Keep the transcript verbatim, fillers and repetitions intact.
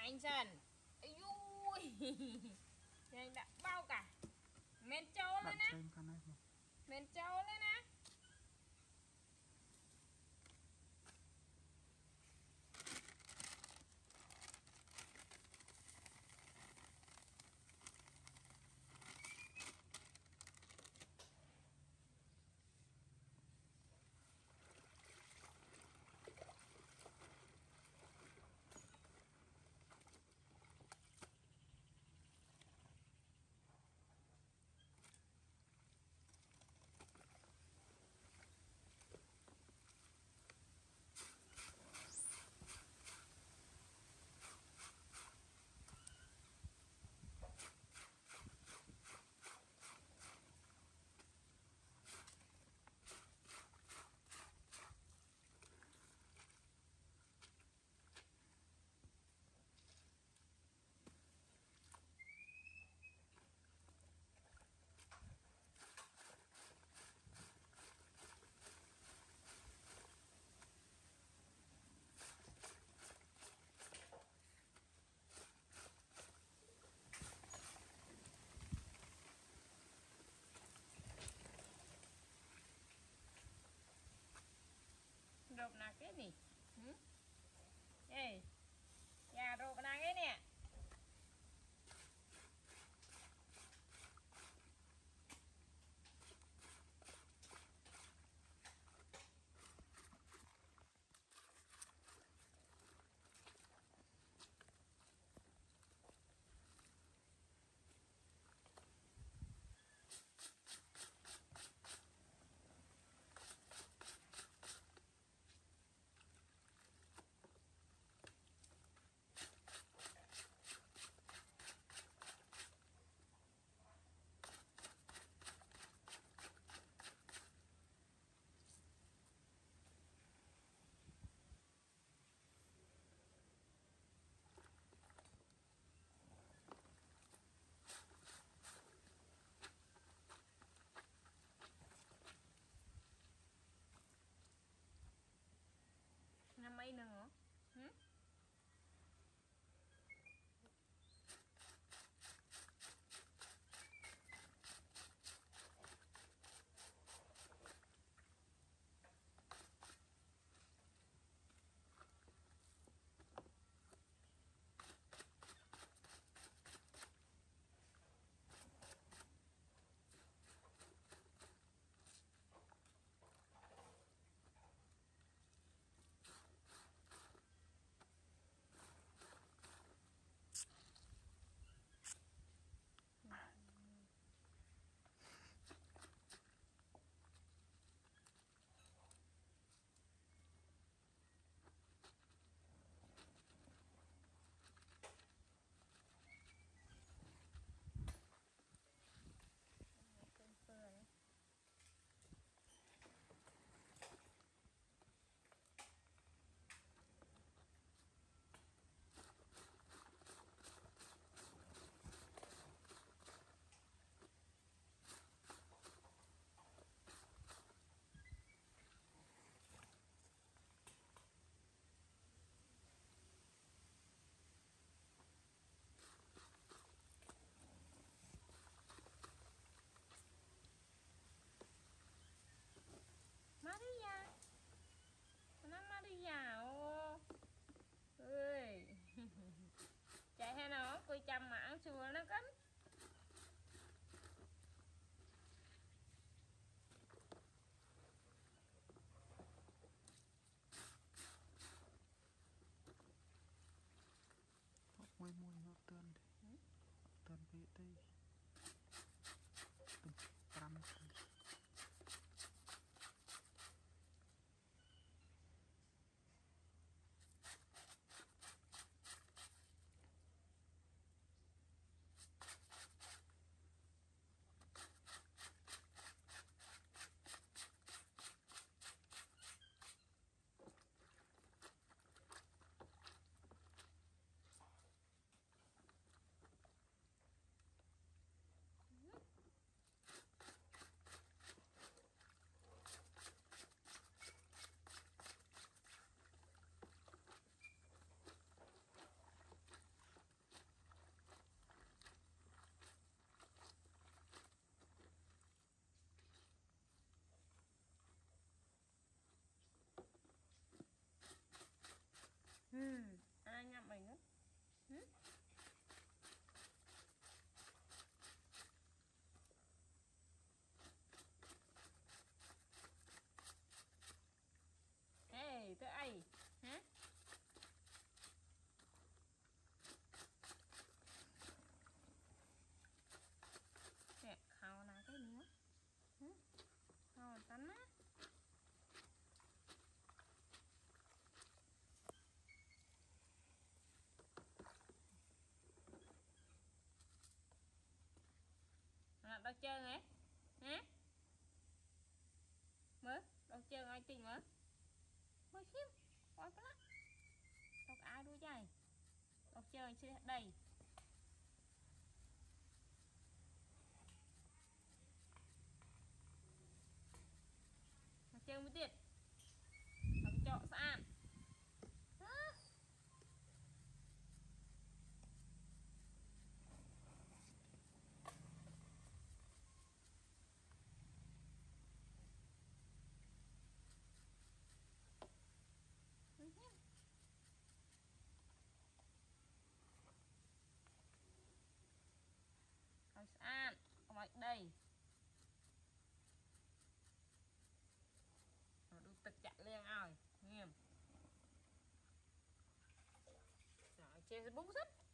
nhanh dần. Ui nhanh đã bao cả men trâu lên á, men trâu lên á. Rộp nè cái gì? Ừ? Ê, dạ rộp nè cái nè. Năm mấy nữa? Ừ? Maria, nó Maria ô, ơi, chạy hay nó, coi chăm mà ăn chùa nó cắn. Mùi mùi nó tên đi, tên bị đi, từng trăm trăm. ừ. Ai ngậm mình nữa ừ. Ê, tới ai hả? Kẹt khâu nào cái nữa hả? Khâu tánh á. À, đâu chơi hả? Hả? Mới, đâu chơi ai tìm mới? Mới khiêm, coi cái lắm. Đâu có ai đuôi dài. Đâu chơi chơi đây. Đâu chơi mới tiệt. Đâu chọ sạn. Hả? Mới khiêm. Đâu sạn, không ai đây. Rồi đu tực chạy lên rồi, nghiêm. Rồi chơi búng rất.